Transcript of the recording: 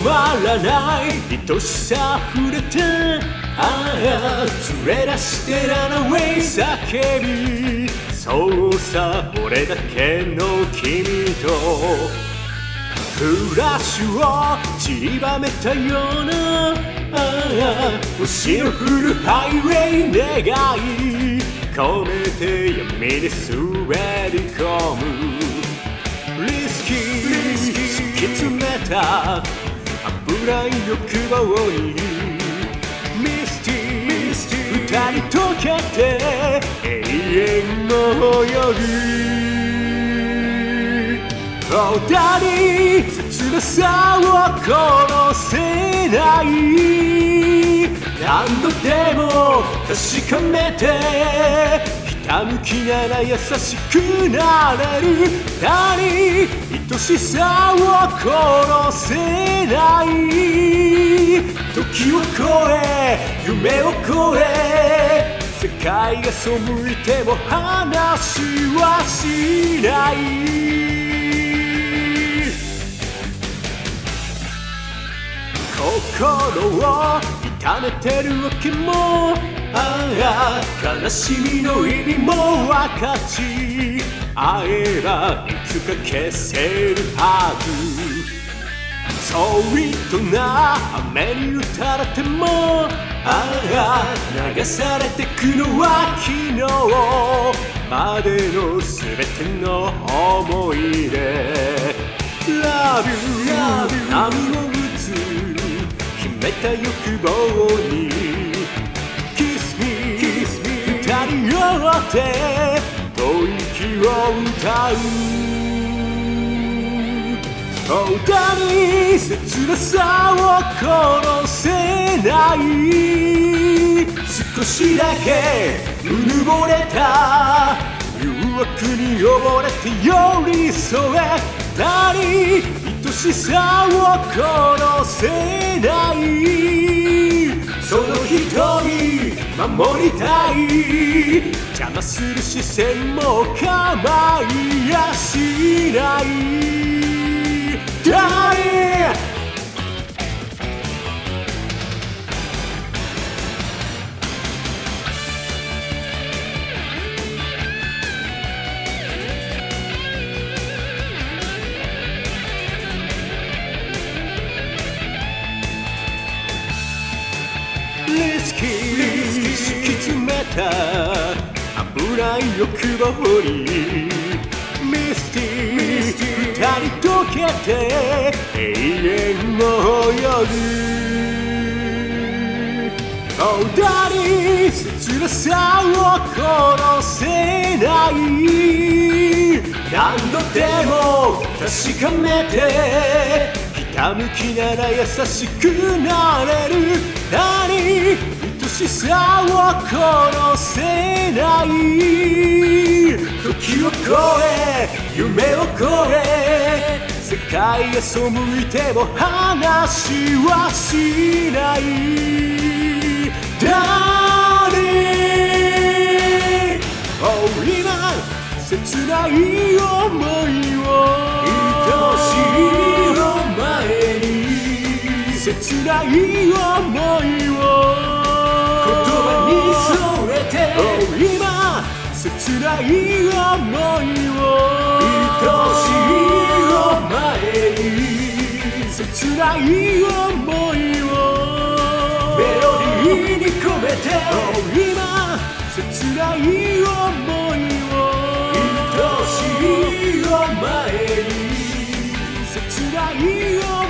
まらない愛しさ溢れて連れ出してランナウェイ叫びそうさ俺だけの君とフラッシュを散りばめたような星の降るハイウェイ願い込めて闇に滑り込むリスキー敷き詰めた危ない欲望にミスティー二人溶けて永遠の夜他に切なさを殺せない何度でも確かめてひたむきなら優しくなれる他に愛しさを殺せない時を超え夢を超え世界が背いても話はしない心を痛めてるわけも悲しみの意味も分かち会えばいつか消せるはずソリッドな雨に打たれても流されてくのは昨日までの全ての思い出 Love you 波を打つ秘めた欲望に Kiss me 二人よって吐息を歌う他に切なさを殺せない少しだけうぬぼれた誘惑に溺れて寄り添え二人愛しさを殺せないその瞳守りたい邪魔する視線も構いやしないリスキー敷き詰めた危ない欲望にミスティー二人溶けて永遠の夜他に切なさを殺せない何度でも確かめてひたむきなら優しくなれる何愛しさを殺せない時を超え夢を超え世界が背いても話はしない誰今切ない想いを愛しいを前に切ない想いを言葉に添えて今切ない想いを愛しいを前に切ない想いをメロディーに込めて今切ない想いを愛しいを前に切ない想いを